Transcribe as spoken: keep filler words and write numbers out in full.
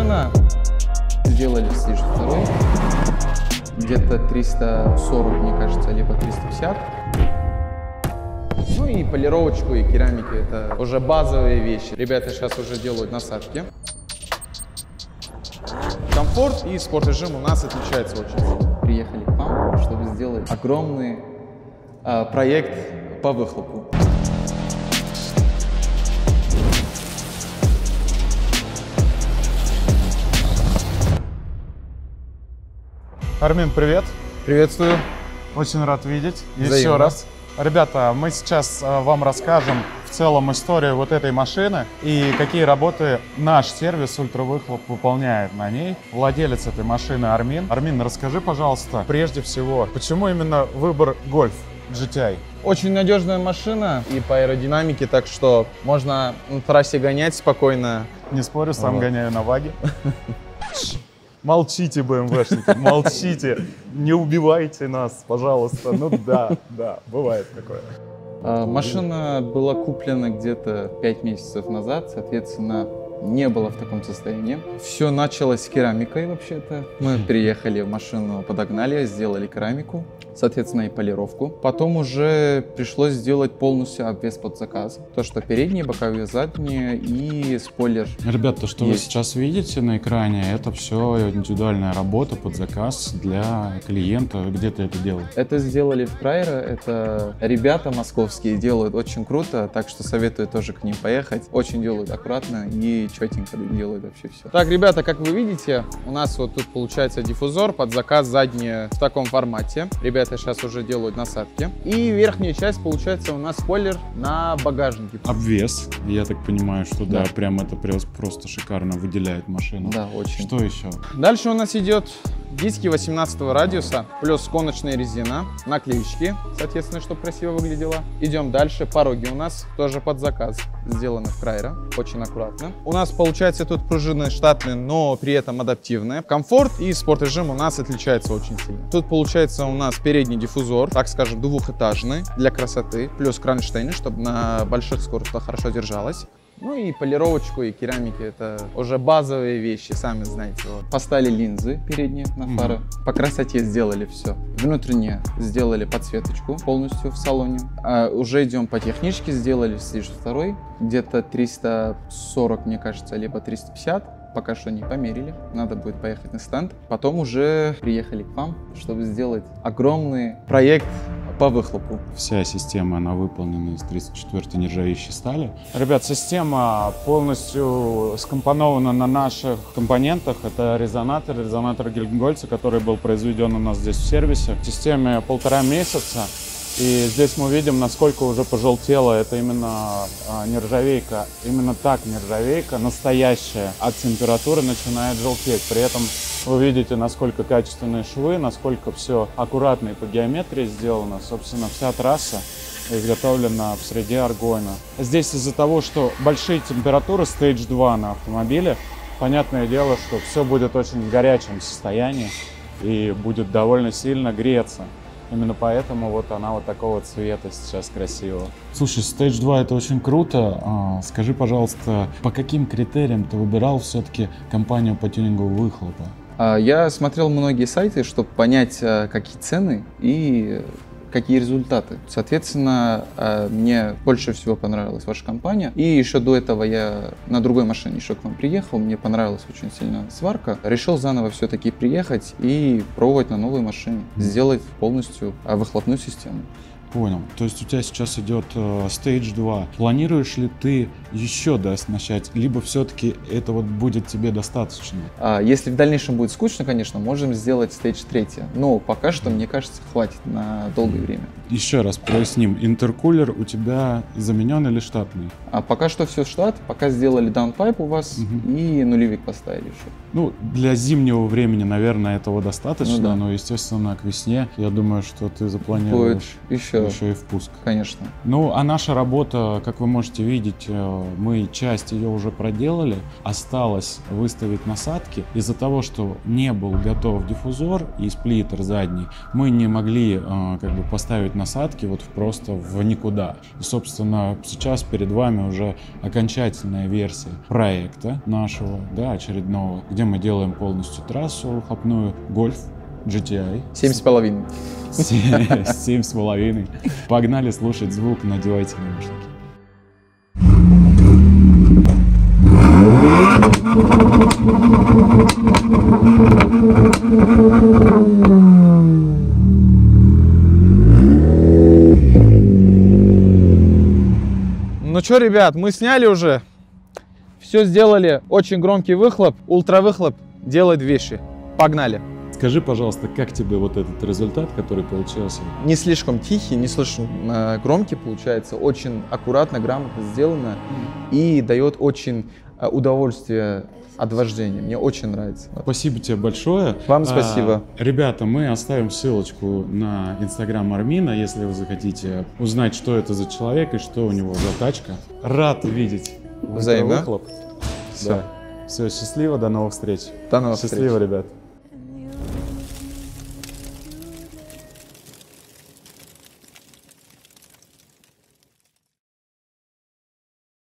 машина. Сделали Stage два. Где-то триста сорок, мне кажется, либо триста пятьдесят. Ну и полировочку, и керамики. Это уже базовые вещи. Ребята сейчас уже делают насадки. Комфорт и спорт-режим у нас отличается очень. Приехали к вам, чтобы сделать огромный а, проект по выхлопу. Армин, привет! Приветствую! Очень рад видеть Взаимно. Еще раз. Ребята, мы сейчас вам расскажем в целом историю вот этой машины и какие работы наш сервис Ультравыхлоп выполняет на ней. Владелец этой машины Армин. Армин, расскажи, пожалуйста, прежде всего, почему именно выбор Golf джи ти ай? Очень надежная машина и по аэродинамике, так что можно на трассе гонять спокойно. Не спорю, сам Вот. гоняю на ваге. Молчите, бэ эм вэ-шники, молчите, не убивайте нас, пожалуйста. Ну да, да, бывает такое. А, Машина была куплена где-то пять месяцев назад, соответственно, не было в таком состоянии. Все началось с керамикой вообще-то. Мы приехали в машину, подогнали, сделали керамику, соответственно, и полировку. Потом уже пришлось сделать полностью обвес под заказ. То, что передние, боковые, задние и спойлер. Ребят, то, что Есть. вы сейчас видите на экране, это все индивидуальная работа под заказ для клиента. Где ты это делал? Это сделали в Крайра, это ребята московские делают очень круто, так что советую тоже к ним поехать. Очень делают аккуратно и четенько делают вообще все. Так, ребята, как вы видите, у нас вот тут получается диффузор под заказ задний в таком формате. Ребята сейчас уже делают насадки. И верхняя часть получается у нас спойлер на багажнике. Обвес. Я так понимаю, что да, Да. прям это просто шикарно выделяет машину. Да, очень. Что еще? Дальше у нас идет диски восемнадцатого радиуса, плюс гоночная резина, наклеечки, соответственно, чтобы красиво выглядело. Идем дальше. Пороги у нас тоже под заказ, сделаны в Крайра, очень аккуратно. У нас получается тут пружины штатные, но при этом адаптивные. Комфорт и спорт-режим у нас отличается очень сильно. Тут получается у нас передний диффузор, так скажем, двухэтажный, для красоты, плюс кронштейны, чтобы на больших скоростях хорошо держалось. Ну и полировочку, и керамики, это уже базовые вещи, сами знаете. Вот. Поставили линзы передние на фары, mm-hmm. по красоте сделали все. Внутренне сделали подсветочку полностью в салоне. А уже идем по техничке, сделали Stage два, где-то триста сорок, мне кажется, либо триста пятьдесят. Пока что не померили, надо будет поехать на стенд. Потом уже приехали к вам, чтобы сделать огромный проект по выхлопу. Вся система, она выполнена из тридцать четвёртой нержавеющей стали. Ребят, система полностью скомпонована на наших компонентах. Это резонатор, резонатор Гельмгольца, который был произведен у нас здесь в сервисе. В системе полтора месяца. И здесь мы видим, насколько уже пожелтела. Это именно а, нержавейка. Именно так нержавейка, настоящая, от температуры начинает желтеть. При этом вы видите, насколько качественные швы, насколько все аккуратно и по геометрии сделано. Собственно, вся трасса изготовлена в среде аргона. Здесь из-за того, что большие температуры Stage два на автомобиле, понятное дело, что все будет очень в горячем состоянии и будет довольно сильно греться. Именно поэтому вот она вот такого цвета сейчас красивого. Слушай, Stage два это очень круто. А, скажи, пожалуйста, по каким критериям ты выбирал все-таки компанию по тюнингу выхлопа? Я смотрел многие сайты, чтобы понять, какие цены и какие результаты. Соответственно, мне больше всего понравилась ваша компания. И еще до этого я на другой машине еще к вам приехал. Мне понравилась очень сильно сварка. Решил заново все-таки приехать и пробовать на новой машине. Сделать полностью выхлопную систему. Понял. То есть у тебя сейчас идет э, Stage два. Планируешь ли ты еще дооснащать, либо все-таки это вот будет тебе достаточно? А, если в дальнейшем будет скучно, конечно, можем сделать Stage три. Но пока что, мне кажется, хватит на долгое время. Еще раз проясним. Интеркулер у тебя заменен или штатный? А пока что все штат. Пока сделали даунпайп у вас угу. и нулевик поставили еще. Ну, для зимнего времени, наверное, этого достаточно. Ну, да. Но, естественно, к весне, я думаю, что ты запланируешь. Будет еще еще, еще и впуск. Конечно. Ну, а наша работа, как вы можете видеть, мы часть ее уже проделали. Осталось выставить насадки. Из-за того, что не был готов диффузор и сплиттер задний, мы не могли как бы поставить насадки вот просто в никуда. И, собственно, сейчас перед вами уже окончательная версия проекта нашего, да, очередного, где мы делаем полностью трассу выхлопную, Golf джи ти ай. Семь с половиной. Семь с половиной. Погнали слушать звук, надевайте наушники. Ну что, ребят, мы сняли уже. Все сделали. Очень громкий выхлоп. Ультравыхлоп делает вещи. Погнали. Скажи, пожалуйста, как тебе вот этот результат, который получился? Не слишком тихий, не слишком э, громкий получается. Очень аккуратно, грамотно сделано. И дает очень э, удовольствие от вождения. Мне очень нравится. Спасибо тебе большое. Вам спасибо. А, ребята, мы оставим ссылочку на инстаграм Армина, если вы захотите узнать, что это за человек и что у него за тачка. Рад видеть взаимно. Выхлоп. Все. Да. Все, счастливо, до новых встреч. До новых счастливо, встреч. ребят.